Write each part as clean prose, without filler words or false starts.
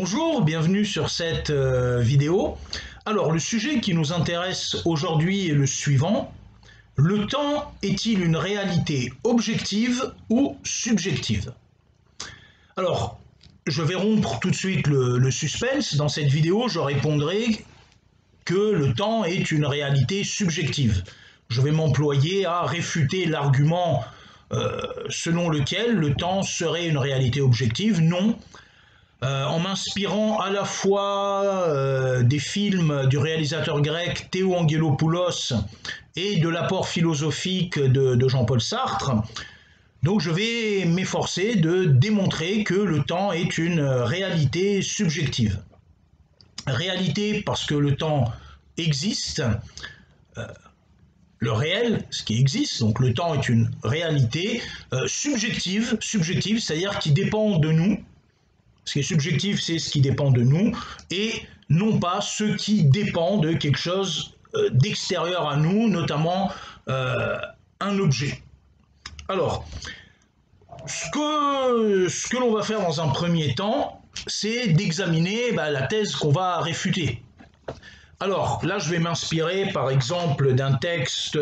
Bonjour, bienvenue sur cette vidéo. Alors, le sujet qui nous intéresse aujourd'hui est le suivant. Le temps est-il une réalité objective ou subjective? Alors, je vais rompre tout de suite le suspense. Dans cette vidéo, je répondrai que le temps est une réalité subjective. Je vais m'employer à réfuter l'argument selon lequel le temps serait une réalité objective. Non. En m'inspirant à la fois des films du réalisateur grec Théo Angelopoulos et de l'apport philosophique de Jean-Paul Sartre. Donc je vais m'efforcer de démontrer que le temps est une réalité subjective. Réalité parce que le temps existe, le réel, ce qui existe, donc le temps est une réalité subjective, c'est-à-dire qui dépend de nous. Ce qui est subjectif, c'est ce qui dépend de nous, et non pas ce qui dépend de quelque chose d'extérieur à nous, notamment un objet. Alors, ce que l'on va faire dans un premier temps, c'est d'examiner la thèse qu'on va réfuter. Alors, là, je vais m'inspirer, par exemple, d'un texte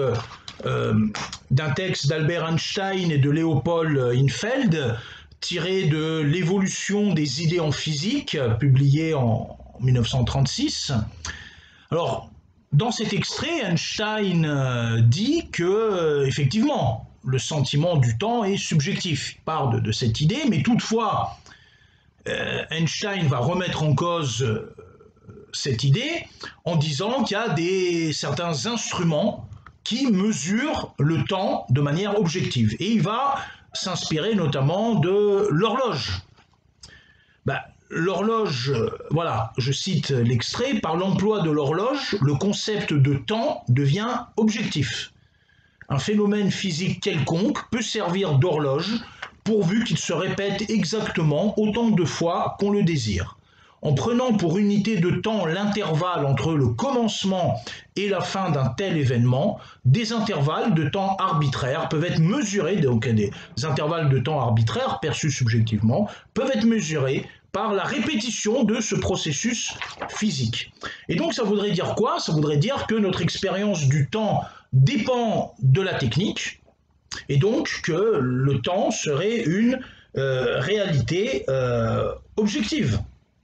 d'Albert Einstein et de Léopold Infeld, tiré de l'évolution des idées en physique, publié en 1936. Alors, dans cet extrait, Einstein dit que, effectivement, le sentiment du temps est subjectif. Il part de cette idée, mais toutefois, Einstein va remettre en cause cette idée en disant qu'il y a certains instruments qui mesurent le temps de manière objective. Et il va s'inspirer notamment de l'horloge. L'horloge, voilà, je cite l'extrait, par l'emploi de l'horloge, le concept de temps devient objectif. Un phénomène physique quelconque peut servir d'horloge pourvu qu'il se répète exactement autant de fois qu'on le désire. En prenant pour unité de temps l'intervalle entre le commencement et la fin d'un tel événement, des intervalles de temps arbitraires peuvent être mesurés, donc des intervalles de temps arbitraires perçus subjectivement, peuvent être mesurés par la répétition de ce processus physique. Et donc ça voudrait dire quoi? Ça voudrait dire que notre expérience du temps dépend de la technique, et donc que le temps serait une réalité objective.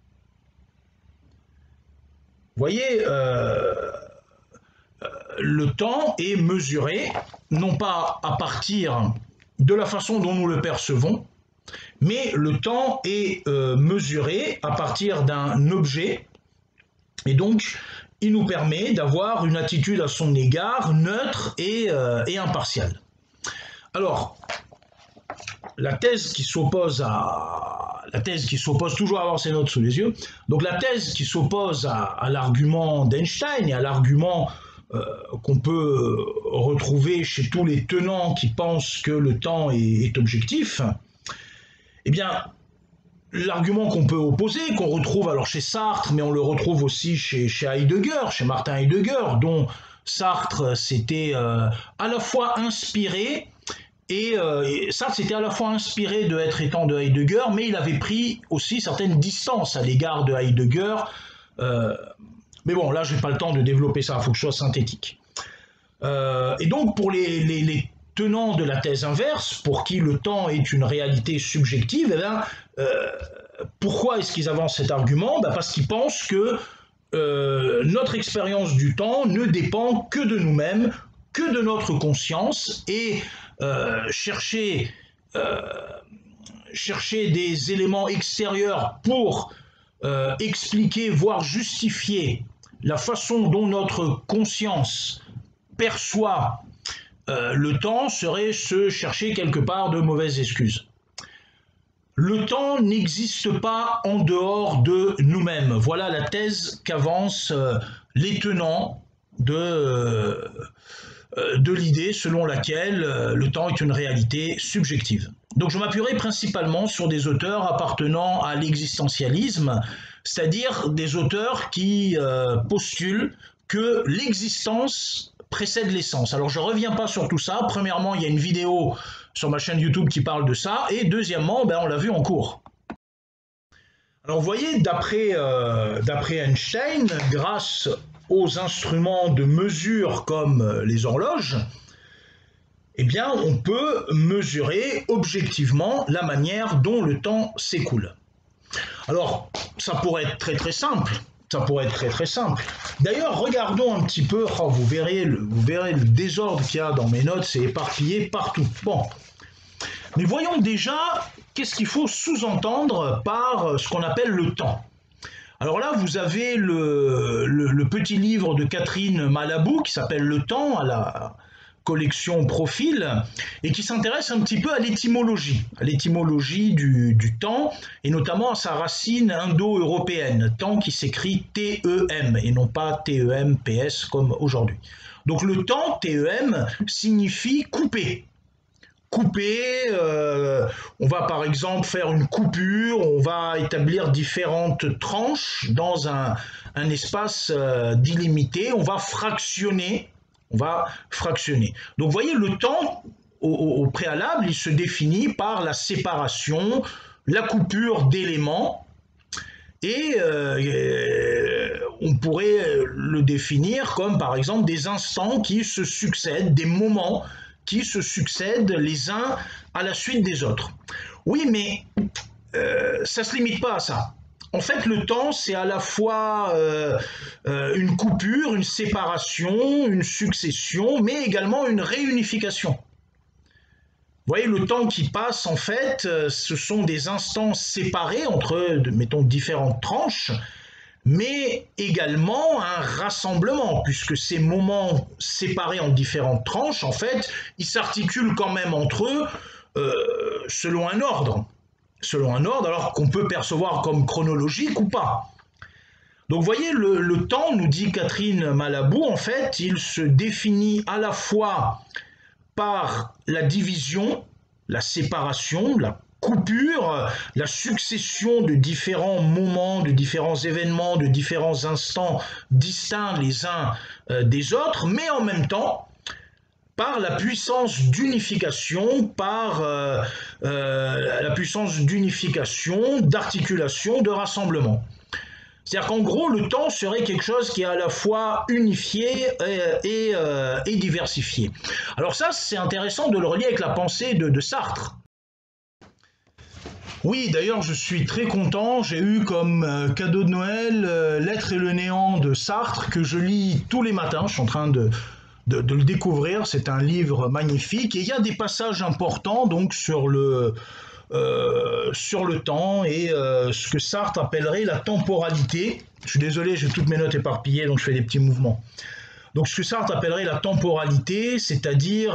Vous voyez, le temps est mesuré, non pas à partir de la façon dont nous le percevons, mais le temps est mesuré à partir d'un objet, et donc il nous permet d'avoir une attitude à son égard neutre et impartiale. Alors, la thèse qui s'oppose toujours à avoir ses notes sous les yeux, donc la thèse qui s'oppose à l'argument d'Einstein et à l'argument qu'on peut retrouver chez tous les tenants qui pensent que le temps est objectif, eh bien, l'argument qu'on peut opposer, qu'on retrouve alors chez Sartre, mais on le retrouve aussi chez Heidegger, chez Martin Heidegger, dont Sartre s'était à la fois inspiré, et Sartre s'était à la fois inspiré de Être étant de Heidegger, mais il avait pris aussi certaines distances à l'égard de Heidegger. Mais bon, là, je n'ai pas le temps de développer ça, il faut que je sois synthétique. Et donc, pour les tenants de la thèse inverse, pour qui le temps est une réalité subjective, eh bien, pourquoi est-ce qu'ils avancent cet argument? Parce qu'ils pensent que notre expérience du temps ne dépend que de nous-mêmes, que de notre conscience, et chercher des éléments extérieurs pour expliquer, voire justifier la façon dont notre conscience perçoit le temps serait se chercher quelque part de mauvaises excuses. Le temps n'existe pas en dehors de nous-mêmes. Voilà la thèse qu'avancent les tenants de l'idée selon laquelle le temps est une réalité subjective. Donc je m'appuierai principalement sur des auteurs appartenant à l'existentialisme, c'est-à-dire des auteurs qui postulent que l'existence précède l'essence. Alors je ne reviens pas sur tout ça. Premièrement, il y a une vidéo sur ma chaîne YouTube qui parle de ça, et deuxièmement, on l'a vu en cours. Alors vous voyez, d'après Einstein, grâce aux instruments de mesure comme les horloges, eh bien, on peut mesurer objectivement la manière dont le temps s'écoule. Alors, ça pourrait être très très simple. Ça pourrait être très très simple. D'ailleurs, regardons un petit peu, oh, vous verrez le désordre qu'il y a dans mes notes, c'est éparpillé partout. Bon, mais voyons déjà qu'est-ce qu'il faut sous-entendre par ce qu'on appelle le temps. Alors là, vous avez le petit livre de Catherine Malabou qui s'appelle Le temps, à la collection Profil, et qui s'intéresse un petit peu à l'étymologie du temps, et notamment à sa racine indo-européenne, temps qui s'écrit T-E-M, et non pas T-E-M-P-S comme aujourd'hui. Donc le temps, T-E-M, signifie couper. Couper, on va par exemple faire une coupure, on va établir différentes tranches dans un espace délimité, on va fractionner. Donc vous voyez, le temps, au préalable, il se définit par la séparation, la coupure d'éléments, et on pourrait le définir comme par exemple des instants qui se succèdent, des moments qui se succèdent les uns à la suite des autres. Oui, mais ça ne se limite pas à ça. En fait, le temps, c'est à la fois une coupure, une séparation, une succession, mais également une réunification. Vous voyez, le temps qui passe, en fait, ce sont des instants séparés entre, mettons, différentes tranches, mais également un rassemblement, puisque ces moments séparés en différentes tranches, en fait, ils s'articulent quand même entre eux selon un ordre. Alors qu'on peut percevoir comme chronologique ou pas. Donc vous voyez, le temps, nous dit Catherine Malabou, en fait, il se définit à la fois par la division, la séparation, la coupure, la succession de différents moments, de différents événements, de différents instants distincts les uns des autres, mais en même temps, par la puissance d'unification, d'articulation, de rassemblement. C'est-à-dire qu'en gros, le temps serait quelque chose qui est à la fois unifié et diversifié. Alors ça, c'est intéressant de le relier avec la pensée de Sartre. Oui, d'ailleurs, je suis très content. J'ai eu comme cadeau de Noël L'être et le néant de Sartre, que je lis tous les matins. Je suis en train de le découvrir, c'est un livre magnifique, et il y a des passages importants donc sur le temps et ce que Sartre appellerait la temporalité. Je suis désolé, j'ai toutes mes notes éparpillées, donc je fais des petits mouvements. Donc ce que Sartre appellerait la temporalité, c'est-à-dire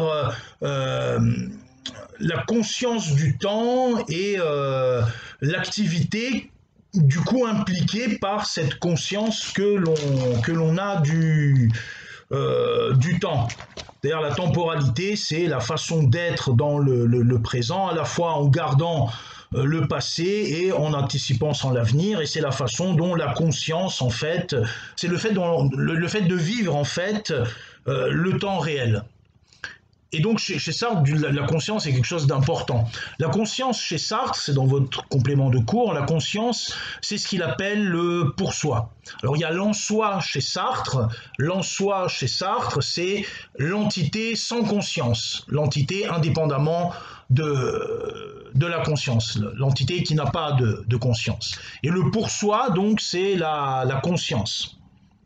la conscience du temps et l'activité du coup impliquée par cette conscience que l'on a du temps. D'ailleurs, la temporalité, c'est la façon d'être dans le présent, à la fois en gardant le passé et en anticipant sur l'avenir, et c'est la façon dont la conscience, en fait, c'est le fait de vivre, en fait, le temps réel. Et donc chez Sartre, la conscience est quelque chose d'important. La conscience chez Sartre, c'est dans votre complément de cours, la conscience, c'est ce qu'il appelle le pour soi. Alors il y a l'en-soi chez Sartre. L'en-soi chez Sartre, c'est l'entité sans conscience, l'entité indépendamment de la conscience, l'entité qui n'a pas de conscience. Et le pour soi, donc, c'est la conscience.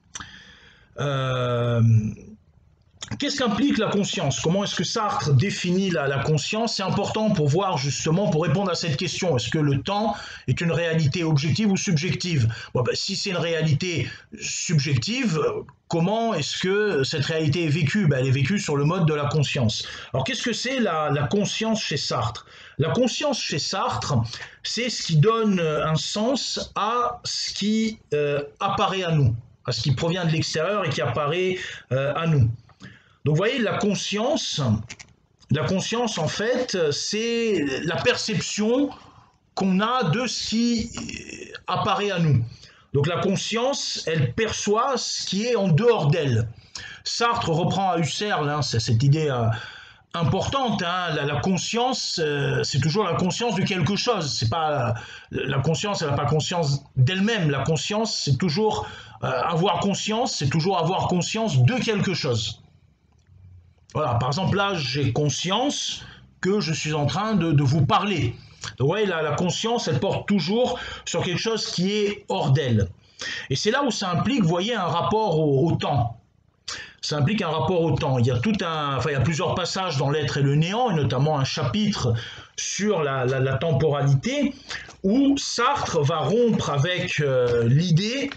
Qu'est-ce qu'implique la conscience? Comment est-ce que Sartre définit la conscience? C'est important pour voir justement, pour répondre à cette question. Est-ce que le temps est une réalité objective ou subjective? Bon, ben, si c'est une réalité subjective, comment est-ce que cette réalité est vécue? Ben, elle est vécue sur le mode de la conscience. Alors qu'est-ce que c'est la conscience chez Sartre? La conscience chez Sartre, c'est ce qui donne un sens à ce qui apparaît à nous, à ce qui provient de l'extérieur et qui apparaît à nous. Donc vous voyez, la conscience en fait, c'est la perception qu'on a de ce qui apparaît à nous. Donc la conscience, elle perçoit ce qui est en dehors d'elle. Sartre reprend à Husserl, hein, c'est cette idée importante, hein. La conscience, c'est toujours la conscience de quelque chose. C'est pas la conscience, elle n'a pas conscience d'elle-même. La conscience, c'est toujours avoir conscience, c'est toujours avoir conscience de quelque chose. Voilà, par exemple, là, j'ai conscience que je suis en train de vous parler. Donc, vous voyez, la conscience, elle porte toujours sur quelque chose qui est hors d'elle. Et c'est là où ça implique, vous voyez, un rapport au temps. Ça implique un rapport au temps. Il y a il y a plusieurs passages dans l'être et le néant, et notamment un chapitre sur la temporalité, où Sartre va rompre avec l'idée,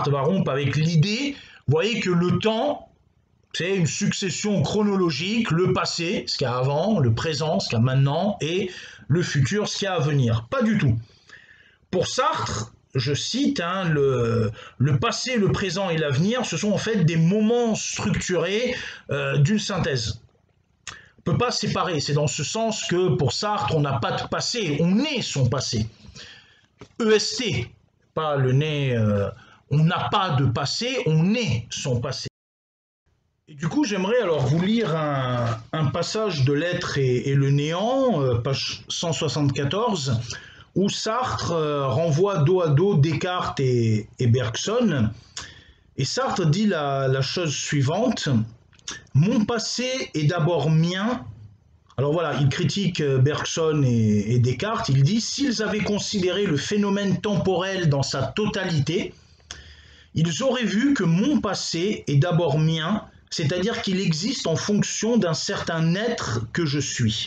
vous voyez que le temps, c'est une succession chronologique, le passé, ce qu'il y a avant, le présent, ce qu'il y a maintenant, et le futur, ce qu'il y a à venir. Pas du tout. Pour Sartre, je cite, hein, le passé, le présent et l'avenir, ce sont en fait des moments structurés d'une synthèse. On ne peut pas séparer, c'est dans ce sens que pour Sartre, on n'a pas de passé, on est son passé. EST, pas le nez, on n'a pas de passé, on est son passé. Et du coup, j'aimerais alors vous lire un passage de l'être et le néant, page 174, où Sartre renvoie dos à dos Descartes et Bergson. Et Sartre dit la chose suivante: mon passé est d'abord mien. Alors voilà, il critique Bergson et Descartes. Il dit: s'ils avaient considéré le phénomène temporel dans sa totalité, ils auraient vu que mon passé est d'abord mien, c'est-à-dire qu'il existe en fonction d'un certain être que je suis.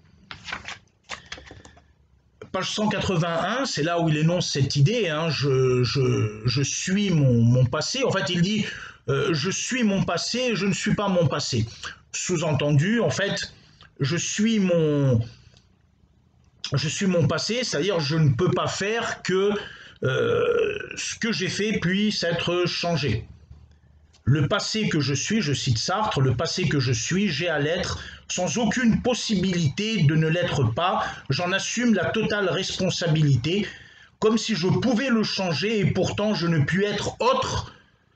Page 181, c'est là où il énonce cette idée, hein, je suis mon passé. En fait, il dit je suis mon passé, je ne suis pas mon passé. Sous-entendu, en fait, je suis mon passé, c'est-à-dire je ne peux pas faire que ce que j'ai fait puisse être changé. Le passé que je suis, je cite Sartre, le passé que je suis, j'ai à l'être, sans aucune possibilité de ne l'être pas, j'en assume la totale responsabilité, comme si je pouvais le changer et pourtant je ne puis être autre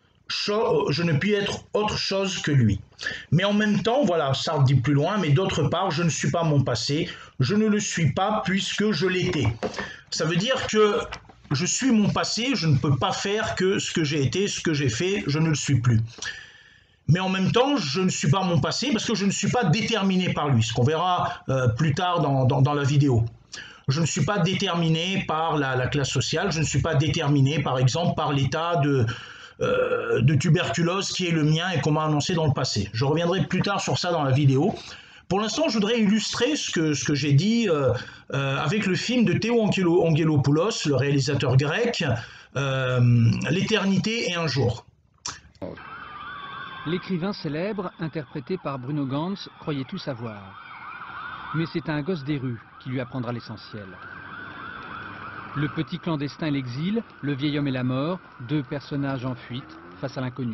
chose que lui. Mais en même temps, voilà, Sartre dit plus loin, mais d'autre part, je ne suis pas mon passé, je ne le suis pas puisque je l'étais. Ça veut dire que je suis mon passé, je ne peux pas faire que ce que j'ai été, ce que j'ai fait, je ne le suis plus. Mais en même temps, je ne suis pas mon passé parce que je ne suis pas déterminé par lui, ce qu'on verra plus tard dans la vidéo. Je ne suis pas déterminé par la classe sociale, je ne suis pas déterminé par exemple par l'état de tuberculose qui est le mien et qu'on m'a annoncé dans le passé. Je reviendrai plus tard sur ça dans la vidéo. Pour l'instant, je voudrais illustrer ce que j'ai dit avec le film de Théo Angelopoulos, le réalisateur grec, L'éternité et un jour. L'écrivain célèbre, interprété par Bruno Ganz, croyait tout savoir. Mais c'est un gosse des rues qui lui apprendra l'essentiel. Le petit clandestin et l'exil, le vieil homme et la mort, deux personnages en fuite face à l'inconnu.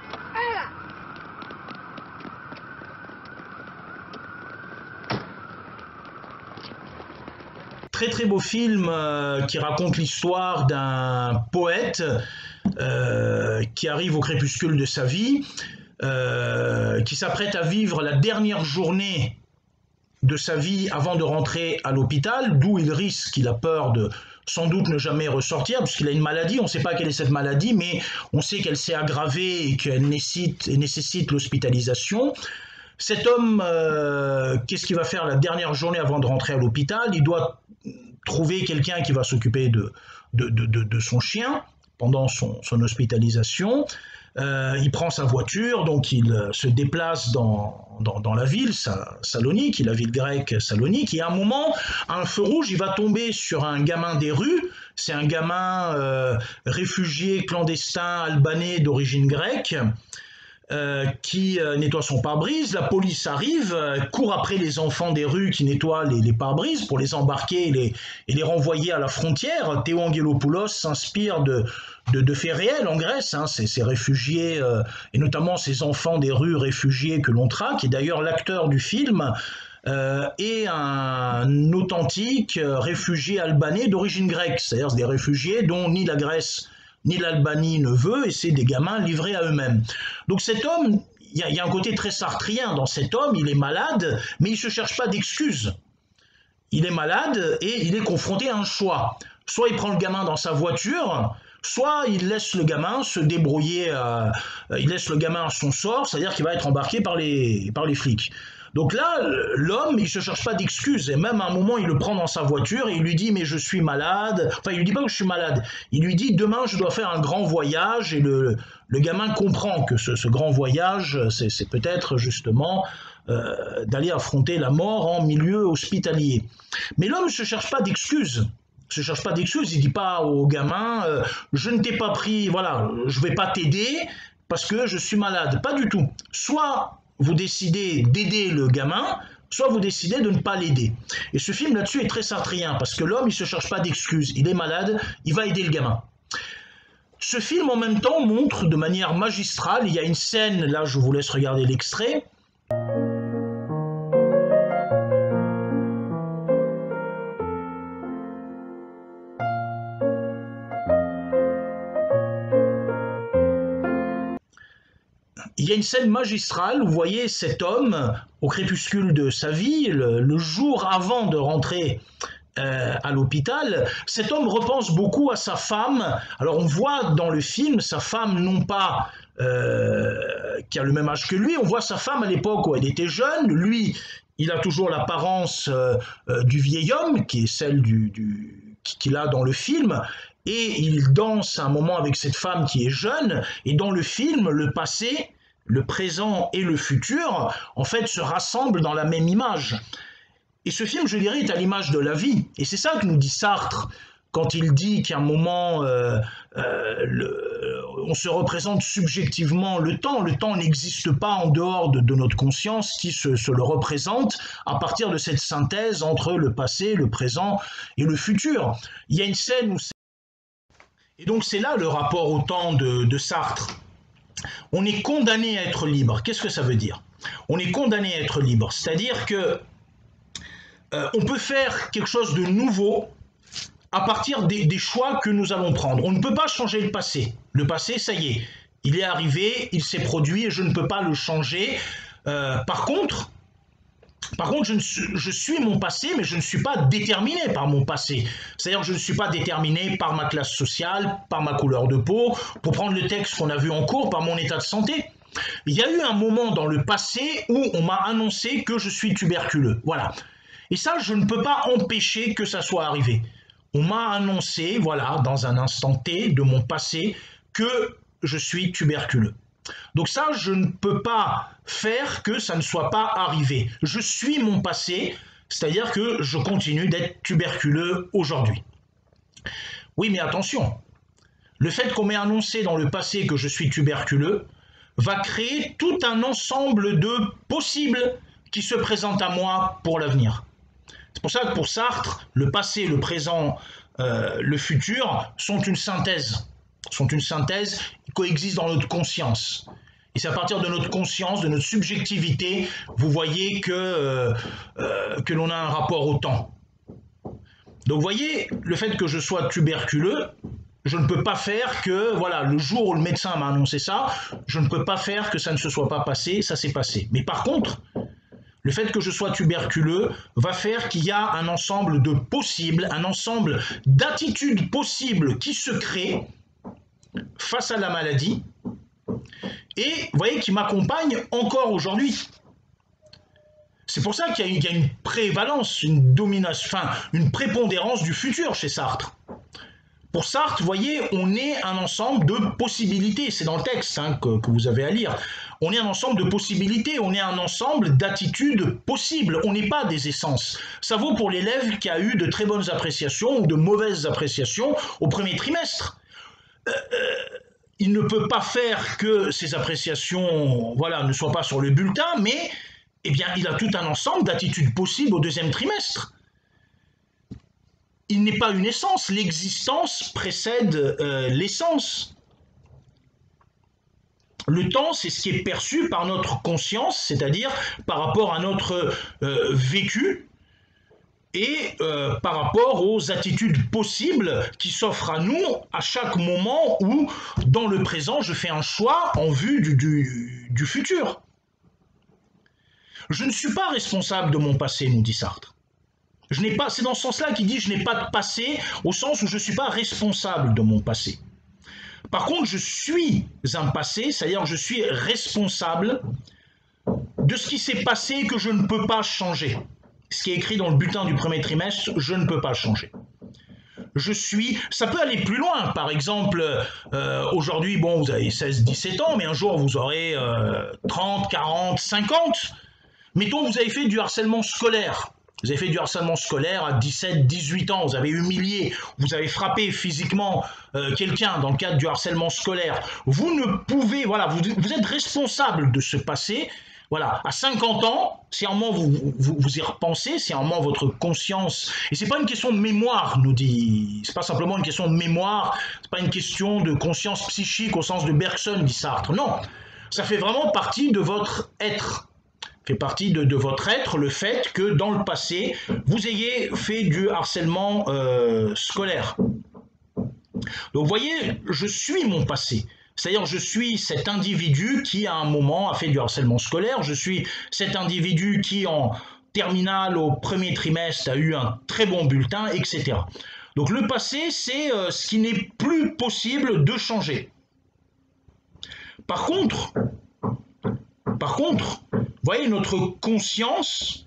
Très très beau film qui raconte l'histoire d'un poète qui arrive au crépuscule de sa vie, qui s'apprête à vivre la dernière journée de sa vie avant de rentrer à l'hôpital, d'où il risque, il a peur de sans doute ne jamais ressortir, puisqu'il a une maladie, on ne sait pas quelle est cette maladie, mais on sait qu'elle s'est aggravée et qu'elle nécessite l'hospitalisation. Cet homme, qu'est-ce qu'il va faire la dernière journée avant de rentrer à l'hôpital? Il doit trouver quelqu'un qui va s'occuper de son chien pendant son hospitalisation. Il prend sa voiture, donc il se déplace dans la ville, Salonique, la ville grecque Salonique, et à un moment, à un feu rouge, il va tomber sur un gamin des rues, c'est un gamin réfugié clandestin albanais d'origine grecque, qui nettoie son pare-brise. La police arrive, court après les enfants des rues qui nettoient les pare-brises pour les embarquer et les renvoyer à la frontière. Théo Angelopoulos s'inspire de faits réels en Grèce, hein, ces réfugiés, et notamment ces enfants des rues réfugiés que l'on traque, et d'ailleurs l'acteur du film est un authentique réfugié albanais d'origine grecque, c'est-à-dire des réfugiés dont ni la Grèce ni l'Albanie ne veut, et c'est des gamins livrés à eux-mêmes. Donc cet homme, y a un côté très sartrien dans cet homme, il est malade, mais il ne se cherche pas d'excuses. Il est malade et il est confronté à un choix. Soit il prend le gamin dans sa voiture, soit il laisse le gamin se débrouiller, il laisse le gamin à son sort, c'est-à-dire qu'il va être embarqué par les flics. Donc là, l'homme, il ne se cherche pas d'excuses. Et même à un moment, il le prend dans sa voiture et il lui dit « mais je suis malade ». Enfin, il lui dit pas que je suis malade. Il lui dit « demain, je dois faire un grand voyage ». Et le gamin comprend que ce grand voyage, c'est peut-être justement d'aller affronter la mort en milieu hospitalier. Mais l'homme ne se cherche pas d'excuses. Il ne se cherche pas d'excuses. Il ne dit pas au gamin « je ne t'ai pas pris, voilà, je ne vais pas t'aider parce que je suis malade ». Pas du tout. Soit vous décidez d'aider le gamin, soit vous décidez de ne pas l'aider. Et ce film là-dessus est très sartrien, parce que l'homme, il ne se cherche pas d'excuses. Il est malade, il va aider le gamin. Ce film, en même temps, montre de manière magistrale, il y a une scène, là je vous laisse regarder l'extrait. Il y a une scène magistrale où vous voyez cet homme au crépuscule de sa vie, le jour avant de rentrer à l'hôpital. Cet homme repense beaucoup à sa femme. Alors on voit dans le film sa femme non pas qui a le même âge que lui, on voit sa femme à l'époque où elle était jeune. Lui, il a toujours l'apparence du vieil homme qui est celle qu'il a dans le film. Et il danse à un moment avec cette femme qui est jeune. Et dans le film, le passé, le présent et le futur, en fait, se rassemblent dans la même image. Et ce film, je dirais, est à l'image de la vie. Et c'est ça que nous dit Sartre quand il dit qu'à un moment, on se représente subjectivement le temps. Le temps n'existe pas en dehors de notre conscience qui se le représente à partir de cette synthèse entre le passé, le présent et le futur. Il y a une scène où... Et donc c'est là le rapport au temps de Sartre. On est condamné à être libre. Qu'est-ce que ça veut dire? On est condamné à être libre. C'est-à-dire que on peut faire quelque chose de nouveau à partir des choix que nous allons prendre. On ne peut pas changer le passé. Le passé, ça y est, il est arrivé, il s'est produit et je ne peux pas le changer. Par contre, je suis mon passé, mais je ne suis pas déterminé par mon passé. C'est-à-dire que je ne suis pas déterminé par ma classe sociale, par ma couleur de peau, pour prendre le texte qu'on a vu en cours, par mon état de santé. Il y a eu un moment dans le passé où on m'a annoncé que je suis tuberculeux. Voilà. Et ça, je ne peux pas empêcher que ça soit arrivé. On m'a annoncé, voilà, dans un instant T de mon passé, que je suis tuberculeux. Donc ça, je ne peux pas faire que ça ne soit pas arrivé. Je suis mon passé, c'est-à-dire que je continue d'être tuberculeux aujourd'hui. Oui, mais attention, le fait qu'on m'ait annoncé dans le passé que je suis tuberculeux va créer tout un ensemble de possibles qui se présentent à moi pour l'avenir. C'est pour ça que pour Sartre, le passé, le présent, le futur sont une synthèse. Ils coexistent dans notre conscience. Et c'est à partir de notre conscience, de notre subjectivité, vous voyez que l'on a un rapport au temps. Donc vous voyez, le fait que je sois tuberculeux, je ne peux pas faire que, voilà, le jour où le médecin m'a annoncé ça, je ne peux pas faire que ça ne se soit pas passé, ça s'est passé. Mais par contre, le fait que je sois tuberculeux va faire qu'il y a un ensemble de possibles, un ensemble d'attitudes possibles qui se créent face à la maladie et, vous voyez, qui m'accompagnent encore aujourd'hui. C'est pour ça qu'il y a une prévalence, une domination, enfin, une prépondérance du futur chez Sartre. Pour Sartre, vous voyez, on est un ensemble de possibilités. C'est dans le texte que vous avez à lire. On est un ensemble de possibilités, on est un ensemble d'attitudes possibles. On n'est pas des essences. Ça vaut pour l'élève qui a eu de très bonnes appréciations ou de mauvaises appréciations au premier trimestre. Il ne peut pas faire que ces appréciations, voilà, ne soient pas sur le bulletin, mais eh bien, il a tout un ensemble d'attitudes possibles au deuxième trimestre. Il n'est pas une essence, l'existence précède l'essence. Le temps, c'est ce qui est perçu par notre conscience, c'est-à-dire par rapport à notre vécu et par rapport aux attitudes possibles qui s'offrent à nous à chaque moment où, dans le présent, je fais un choix en vue du futur. Je ne suis pas responsable de mon passé, nous dit Sartre. C'est dans ce sens-là qu'il dit je n'ai pas de passé, au sens où je ne suis pas responsable de mon passé. Par contre, je suis un passé, c'est-à-dire je suis responsable de ce qui s'est passé et que je ne peux pas changer. Ce qui est écrit dans le bulletin du premier trimestre, je ne peux pas changer. Ça peut aller plus loin. Par exemple, aujourd'hui, bon, vous avez 16, 17 ans, mais un jour vous aurez 30, 40, 50. Mettons, vous avez fait du harcèlement scolaire. Vous avez fait du harcèlement scolaire à 17, 18 ans, vous avez humilié, vous avez frappé physiquement quelqu'un dans le cadre du harcèlement scolaire. Vous ne pouvez, voilà, vous êtes responsable de ce passé. Voilà, à 50 ans, si à un moment vous y repensez, si à un moment votre conscience, et c'est pas une question de mémoire, nous dit, c'est pas simplement une question de mémoire, c'est pas une question de conscience psychique au sens de Bergson, dit Sartre, non, ça fait vraiment partie de votre être, fait partie de votre être, le fait que dans le passé, vous ayez fait du harcèlement scolaire. Donc vous voyez, je suis mon passé. C'est-à-dire, je suis cet individu qui, à un moment, a fait du harcèlement scolaire. Je suis cet individu qui, en terminale, au premier trimestre, a eu un très bon bulletin, etc. Donc, le passé, c'est ce qui n'est plus possible de changer. Par contre, vous voyez, notre conscience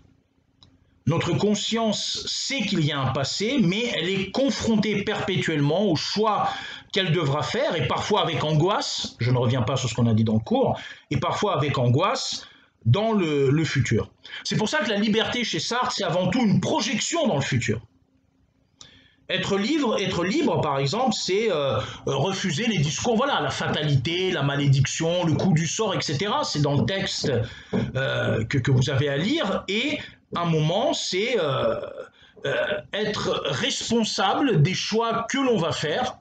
sait qu'il y a un passé, mais elle est confrontée perpétuellement au choix qu'elle devra faire, et parfois avec angoisse, je ne reviens pas sur ce qu'on a dit dans le cours, et parfois avec angoisse dans le futur. C'est pour ça que la liberté chez Sartre, c'est avant tout une projection dans le futur. Être libre, par exemple, c'est refuser les discours, voilà, la fatalité, la malédiction, le coup du sort, etc. C'est dans le texte que vous avez à lire, et un moment, c'est être responsable des choix que l'on va faire,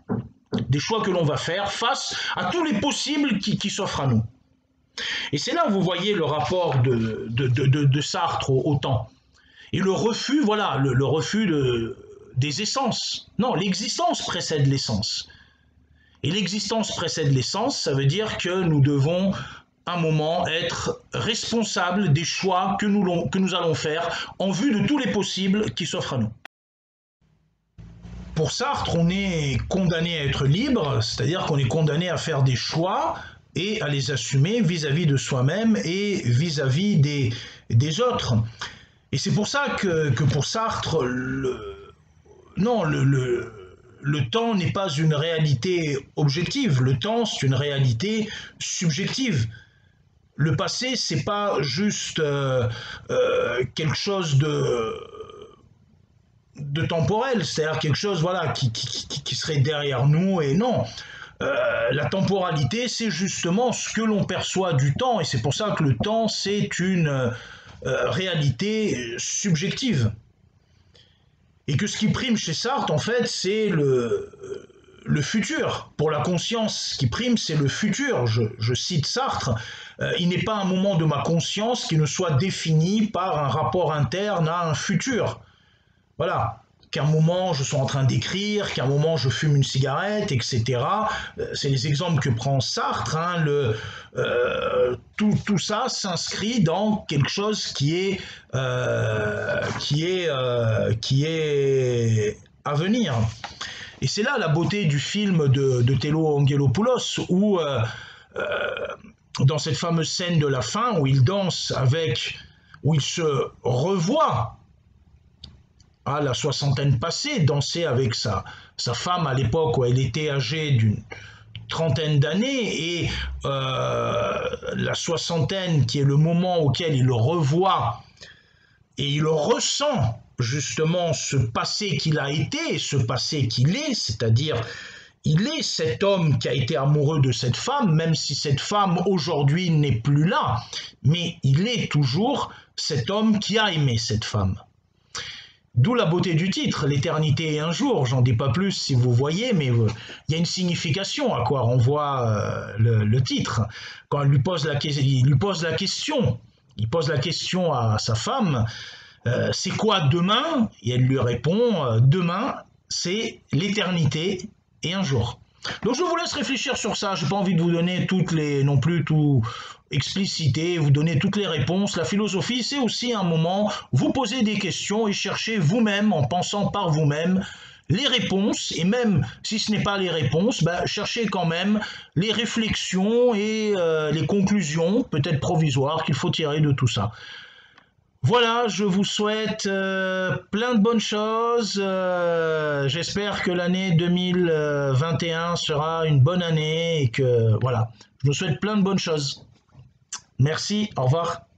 face à tous les possibles qui s'offrent à nous. Et c'est là où vous voyez le rapport de Sartre au temps. Et le refus, voilà, le refus des essences. Non, l'existence précède l'essence. Et l'existence précède l'essence, ça veut dire que nous devons, un moment, être responsables des choix que nous allons faire en vue de tous les possibles qui s'offrent à nous. Pour Sartre, on est condamné à être libre, c'est-à-dire qu'on est condamné à faire des choix et à les assumer vis-à-vis de soi-même et vis-à-vis des autres. Et c'est pour ça que pour Sartre, le temps n'est pas une réalité objective, le temps c'est une réalité subjective. Le passé, c'est pas juste quelque chose de temporel, c'est-à-dire quelque chose, voilà, qui serait derrière nous, et non. La temporalité, c'est justement ce que l'on perçoit du temps, et c'est pour ça que le temps, c'est une réalité subjective. Et que ce qui prime chez Sartre, en fait, c'est le futur. Pour la conscience, ce qui prime, c'est le futur. Je cite Sartre, il n'est pas un moment de ma conscience qui ne soit défini par un rapport interne à un futur. Voilà, qu'à un moment je sois en train d'écrire, qu'à un moment je fume une cigarette, etc. C'est les exemples que prend Sartre. Hein, tout ça s'inscrit dans quelque chose qui est à venir. Et c'est là la beauté du film de Tello Angelopoulos, où dans cette fameuse scène de la fin, où il danse où il se revoit à la soixantaine passée, danser avec sa femme à l'époque où elle était âgée d'une trentaine d'années, et la soixantaine qui est le moment auquel il le revoit et il ressent justement ce passé qu'il a été, ce passé qu'il est, c'est-à-dire il est cet homme qui a été amoureux de cette femme, même si cette femme aujourd'hui n'est plus là, mais il est toujours cet homme qui a aimé cette femme. D'où la beauté du titre, l'éternité est un jour, j'en dis pas plus si vous voyez, mais il y a une signification à quoi renvoie le titre. Quand il lui pose la question à sa femme, c'est quoi demain? Et elle lui répond, demain c'est l'éternité et un jour. Donc je vous laisse réfléchir sur ça, je n'ai pas envie de vous donner toutes les, non plus tout expliciter, vous donner toutes les réponses. La philosophie, c'est aussi un moment, vous posez des questions et cherchez vous-même, en pensant par vous-même, les réponses, et même si ce n'est pas les réponses, bah, cherchez quand même les réflexions et les conclusions, peut-être provisoires, qu'il faut tirer de tout ça. Voilà, je vous souhaite plein de bonnes choses. J'espère que l'année 2021 sera une bonne année et que voilà, je vous souhaite plein de bonnes choses. Merci, au revoir.